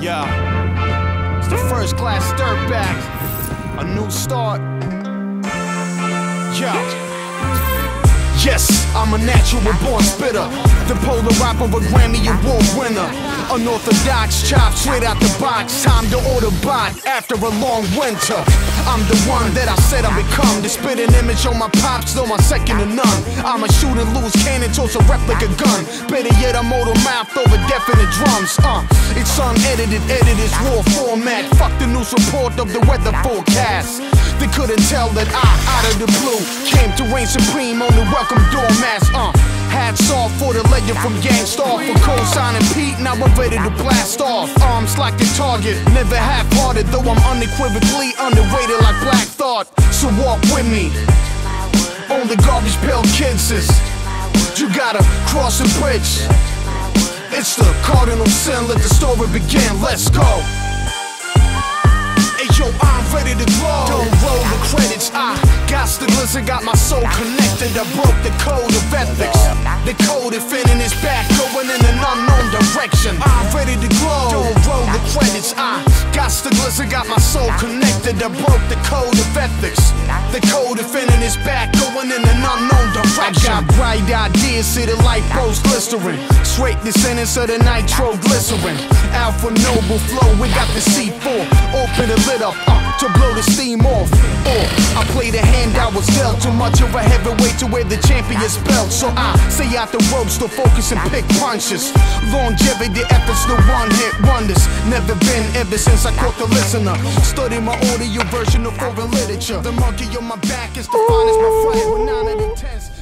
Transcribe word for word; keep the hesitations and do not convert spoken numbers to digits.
Yeah, it's the first class dirtbag, a new start. Yeah. Yes, I'm a natural born spitter, the polar rapper, a Grammy Award winner. Unorthodox, chopped straight out the box. Time to order bot after a long winter. I'm the one that I said I become. The spitting image on my pops, though I'm second to none. I'm a shoot and lose cannon, toss a replica gun. Better yet, I'm motor mouth over definite drums. Uh, it's unedited, edited, raw format. Fuck the news report of the weather forecast. They couldn't tell that I, out of the blue, came to reign supreme on the welcome doormats. Uh, hats off for the legend from Gangstar, for co-signing Pete, now I'm ready to blast off. Arms like a target, never half-hearted, though I'm unequivocally underrated like Black Thought. So walk with me, on the garbage pail kids is, you gotta cross a bridge. It's the cardinal sin, let the story begin, let's go. Yo, I'm ready to glow. Don't roll the credits, I got the glisten, got my soul connected. I broke the code of ethics. The code of fitting is back, going in an unknown direction. I'm ready to glow. Don't roll the credits, I got the glisten, got my soul connected. I broke the code of ethics. The code of fitting is back, going in an unknown direction. I got bright ideas, see the light post glistering. Straight descendants of the nitroglycerin. Alpha Noble flow, we got the C four. Open the lid up, uh, to blow the steam off. Or I play the hand I was dealt. Too much of a heavyweight to wear the champion's belt. So I stay out the ropes to focus and pick punches. Longevity efforts, the one hit wonders. Never been ever since I caught the listener. Study my audio version of foreign literature. The monkey on my back is the finest, my friend. With nine of the tens.